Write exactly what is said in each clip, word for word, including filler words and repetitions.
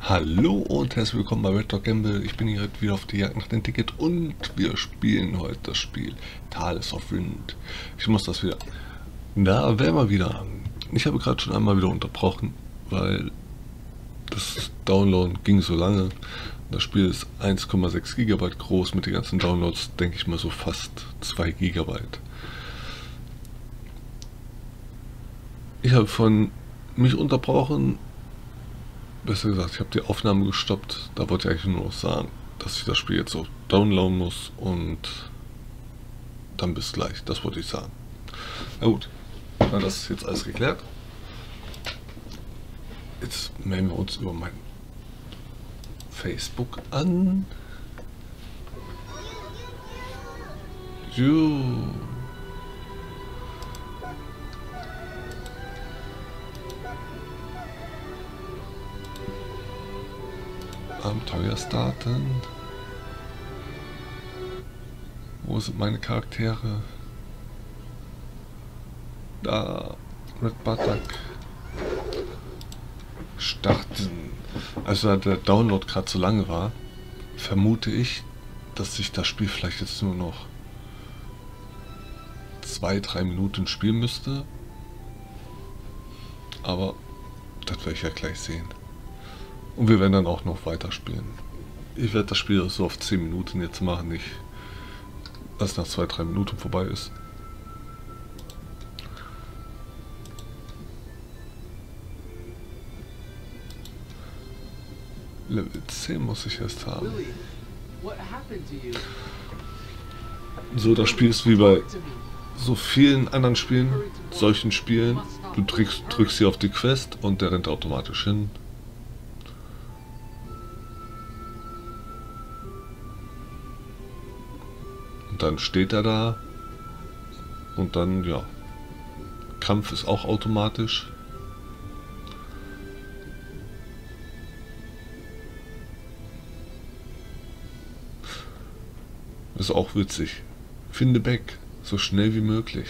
Hallo und herzlich willkommen bei Red Dog Gamble. Ich bin hier heute wieder auf die Jagd nach dem Ticket und wir spielen heute das Spiel Tales of Wind. Ich muss das wieder. Da wären wir wieder. Ich habe gerade schon einmal wieder unterbrochen, weil das Downloaden ging so lange. Das Spiel ist eins Komma sechs Gigabyte groß, mit den ganzen Downloads denke ich mal so fast zwei Gigabyte. Ich habe von mich unterbrochen. Besser gesagt, ich habe die Aufnahme gestoppt. Da wollte ich eigentlich nur noch sagen, dass ich das Spiel jetzt auch downloaden muss und dann bis gleich. Das wollte ich sagen. Na gut, na, das ist jetzt alles geklärt. Jetzt melden wir uns über mein Facebook an. So. Abenteuer starten. Wo sind meine Charaktere? Da. Red Buttock. Starten. Also da der Download gerade so lange war, vermute ich, dass ich das Spiel vielleicht jetzt nur noch zwei, drei Minuten spielen müsste. Aber das werde ich ja gleich sehen. Und wir werden dann auch noch weiterspielen. Ich werde das Spiel so auf zehn Minuten jetzt machen, nicht dass nach zwei, drei Minuten vorbei ist. Level zehn muss ich erst haben. So, das Spiel ist wie bei so vielen anderen Spielen, solchen Spielen. Du drückst, drückst hier auf die Quest und der rennt automatisch hin. Dann steht er da und dann, ja, Kampf ist auch automatisch. Das ist auch witzig. Finde Beck so schnell wie möglich.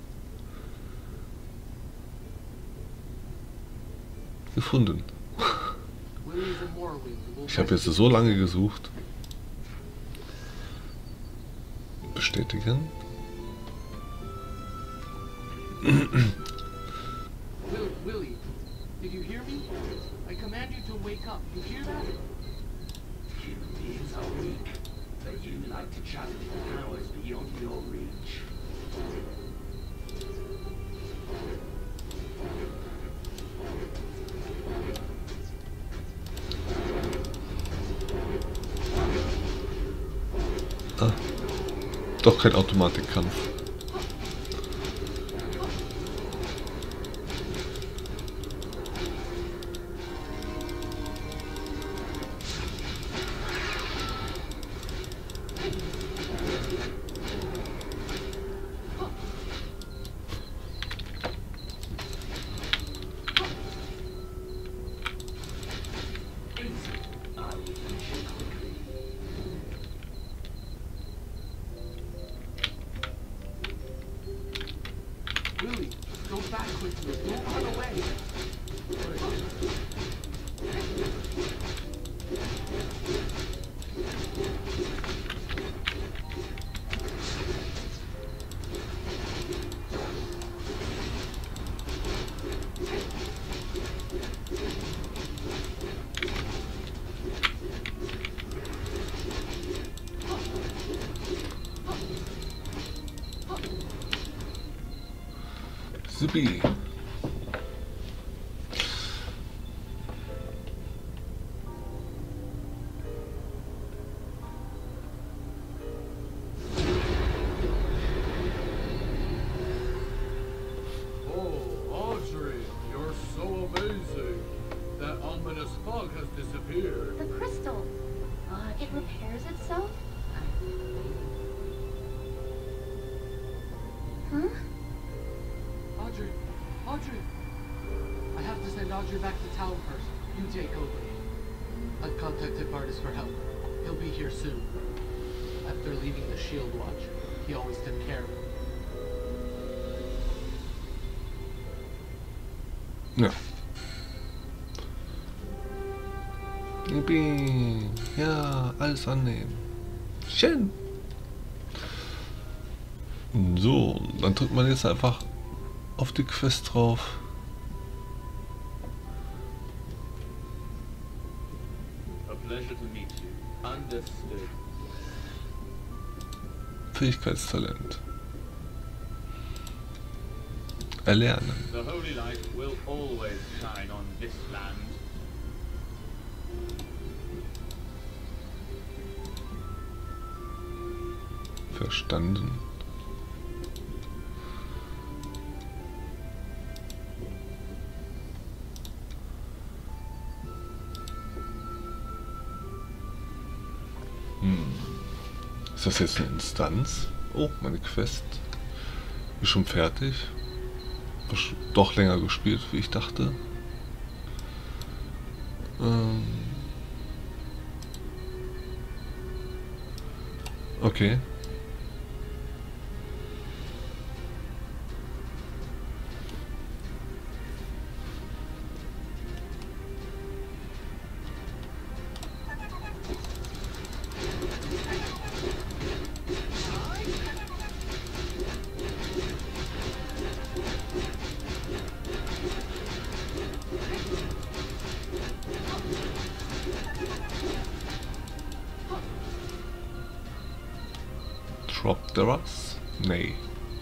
Gefunden. Ich habe jetzt so lange gesucht. Bestätigen. Willie, did you hear me? I command you to wake up. You hear that? Human beings are weak, but you like to challenge the powers beyond your reach. Ah. Doch kein Automatikkampf. Willie, go back quickly. Don't run away. Supi. Oh, Audrey, you're so amazing. That ominous fog has disappeared. The crystal. Uh, it repairs itself? Huh? Audrey, Audrey. I have to send Audrey back to town first. You take over. I've contacted Bardis for help. He'll be here soon. After leaving the Shield Watch, he always took care of me. Ja. Yippie. Ja, alles annehmen. Schön. So, dann drückt man jetzt einfach auf die Quest drauf. A pleasure to meet you. Understood. Fähigkeitstalent. Erlernen. The holy light will always shine on this land. Verstanden. Hm. Ist das jetzt eine Instanz? Oh, meine Quest ist schon fertig. Doch länger gespielt, wie ich dachte. Ähm okay. Drop the Russ? Nee.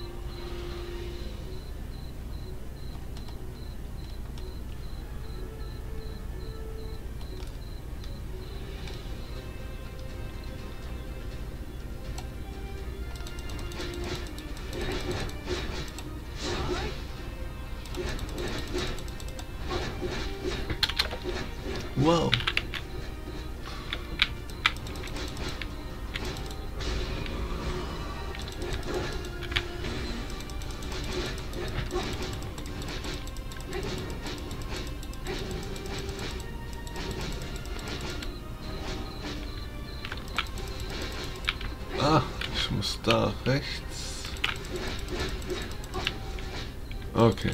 Wow. Ah, ich muss da rechts. Okay.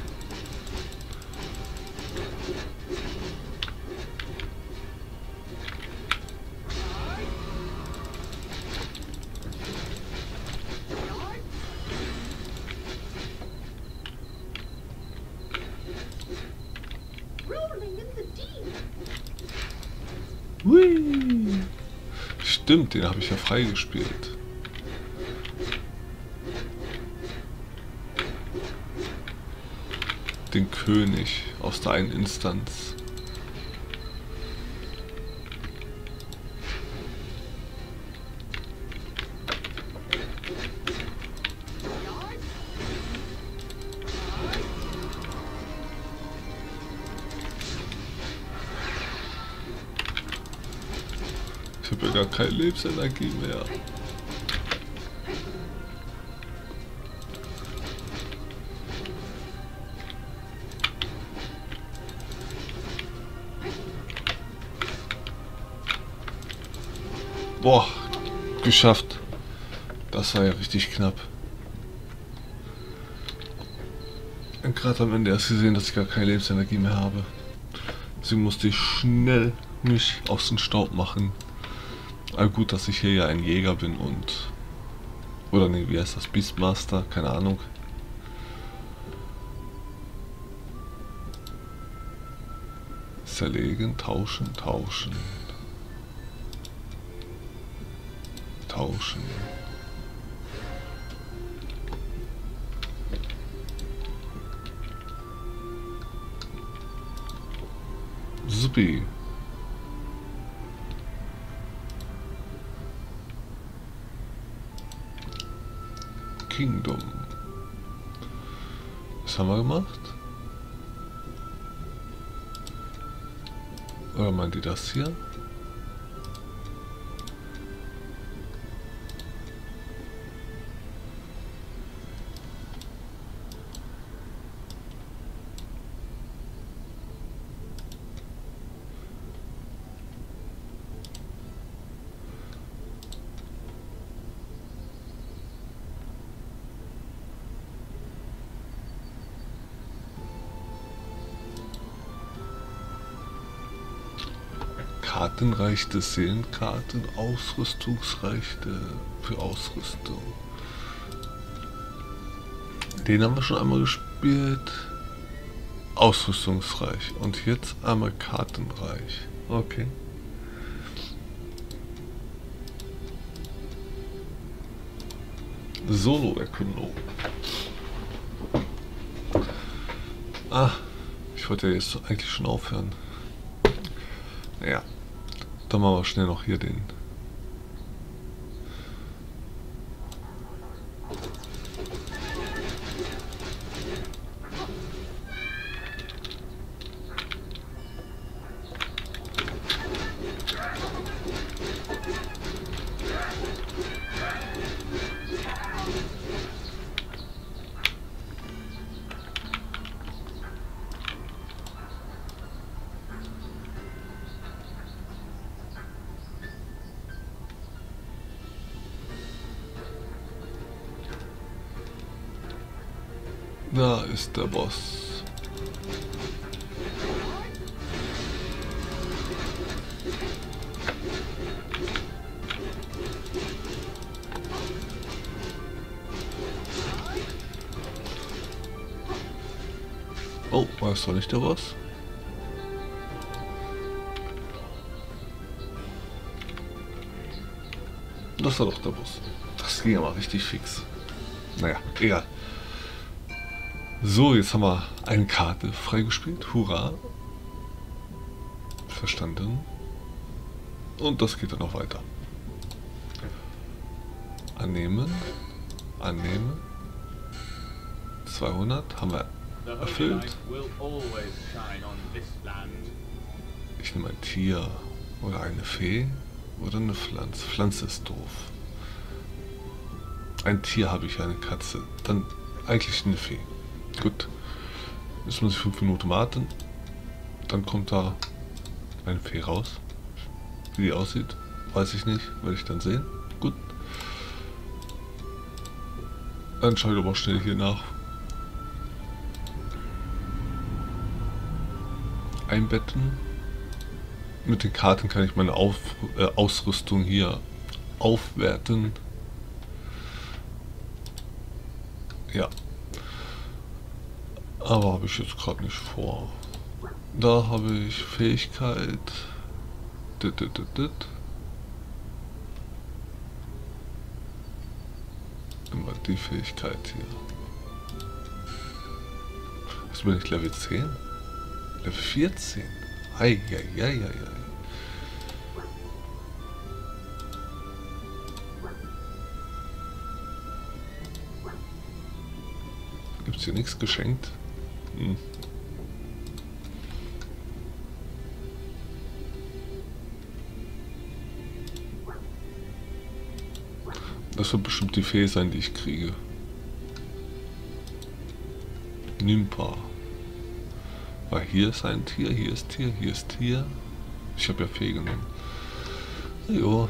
Rolling in the deep. Hui. Stimmt, den habe ich ja freigespielt. Den König aus der einen Instanz. Ich habe ja gar keine Lebensenergie mehr. Boah, geschafft. Das war ja richtig knapp. Und gerade am Ende erst gesehen, dass ich gar keine Lebensenergie mehr habe. Deswegen musste ich schnell mich aus dem Staub machen. Aber gut, dass ich hier ja ein Jäger bin und... Oder nee, wie heißt das? Beastmaster? Keine Ahnung. Zerlegen, tauschen, tauschen. Tauschen. Supi. Kingdom. Was haben wir gemacht? Oder meint ihr das hier? Kartenreich des Seelenkarten, Ausrüstungsreich für Ausrüstung. Den haben wir schon einmal gespielt. Ausrüstungsreich. Und jetzt einmal Kartenreich. Okay. Solo-Erkundung. Ah, ich wollte ja jetzt eigentlich schon aufhören. Naja, dann machen wir schnell noch hier den. Da ist der Boss. Oh, war es doch nicht der Boss? Das war doch der Boss. Das ging aber richtig fix. Naja, egal. So, jetzt haben wir eine Karte freigespielt. Hurra. Verstanden. Und das geht dann noch weiter. Annehmen. Annehmen. zweihundert haben wir erfüllt. Ich nehme ein Tier oder eine Fee oder eine Pflanze. Pflanze ist doof. Ein Tier habe ich, eine Katze. Dann eigentlich eine Fee. Gut. Jetzt muss ich fünf Minuten warten. Dann kommt da eine Fee raus. Wie die aussieht, weiß ich nicht. Werde ich dann sehen. Gut. Dann schaue ich aber schnell hier nach. Einbetten. Mit den Karten kann ich meine Auf, äh, Ausrüstung hier aufwerten. Ja. Aber habe ich jetzt gerade nicht vor. Da habe ich Fähigkeit. Dit, dit, dit, dit. Immer die Fähigkeit hier. Was bin ich, Level zehn? Level vierzehn? Ei, ei, ei, ei, ei. Gibt's hier nichts geschenkt? Hm. Das wird bestimmt die Fee sein, die ich kriege. Nympha. Weil hier ist ein Tier, hier ist Tier, hier ist Tier. Ich habe ja Fee genommen. Jo.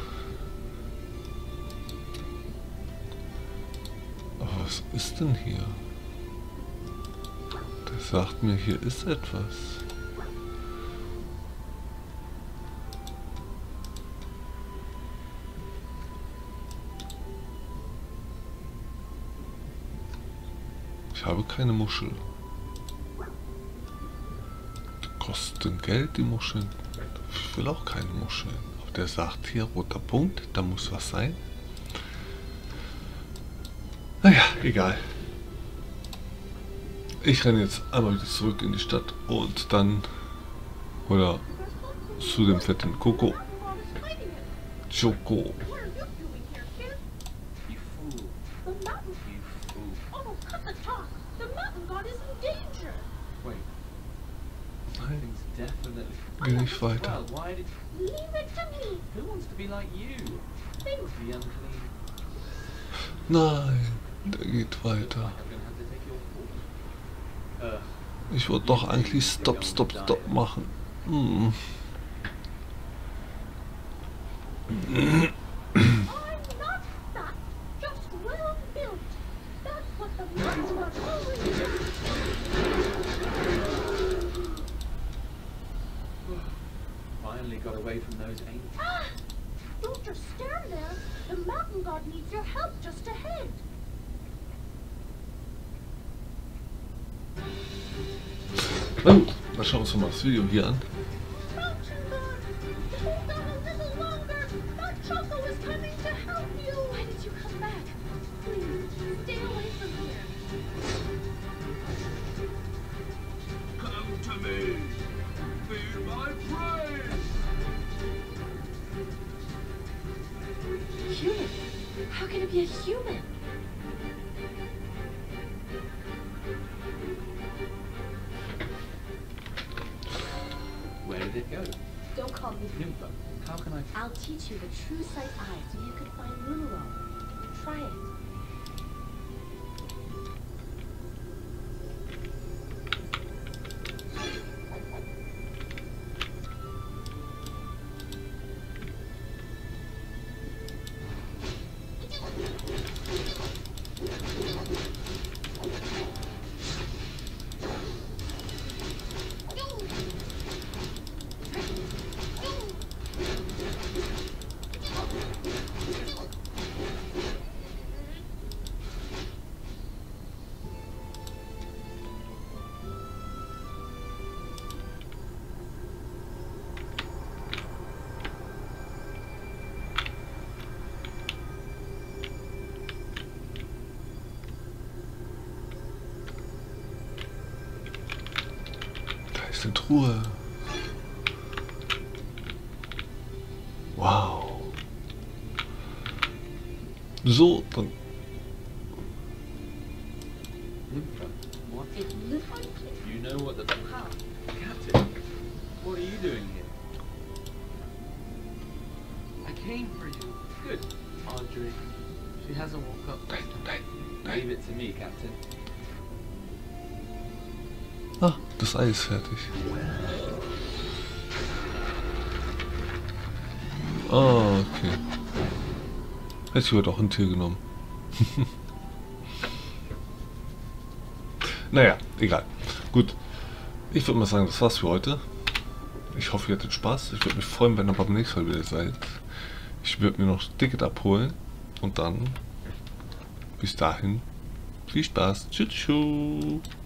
Aber was ist denn hier? Der sagt mir, hier ist etwas. Ich habe keine Muschel. Die kosten Geld, die Muscheln. Ich will auch keine Muscheln. Aber der sagt hier, roter Punkt, da muss was sein. Naja, egal. Ich renne jetzt einmal wieder zurück in die Stadt und dann oder zu dem fetten Coco. Choco. Geh nicht weiter. Nein, der geht weiter. Ich wollte doch eigentlich Stop, Stop, Stop machen. Hm. finally got away from those angels. Ah! Don't just stand there. The mountain god needs your help just ahead. Oh, dann schauen wir uns mal das Video hier an. Mountain god, hold on a little longer. That Choco is coming to help you. Why did you come back? Please, stay away from here. Come to me! Be my prey! Human? How can it be a human? Where did it go? Don't call me. Nympho, how can I... I'll teach you the true sight eye so you can find Lunaro. Try it. Eine Truhe. Wow. So, dann. Nympho, what? It's Lunaro. You know what the... How? Captain, what are you doing here? I came for you. Good. Audrey. She hasn't woke up. Nein, nein, nein. Leave it to me, Captain. Ah, das Ei ist fertig. Ah, okay. Hätte ich heute auch ein Tier genommen. Naja, egal. Gut. Ich würde mal sagen, das war's für heute. Ich hoffe, ihr hattet Spaß. Ich würde mich freuen, wenn ihr beim nächsten Mal wieder seid. Ich würde mir noch das Ticket abholen. Und dann bis dahin viel Spaß. Tschüss. Tschüss.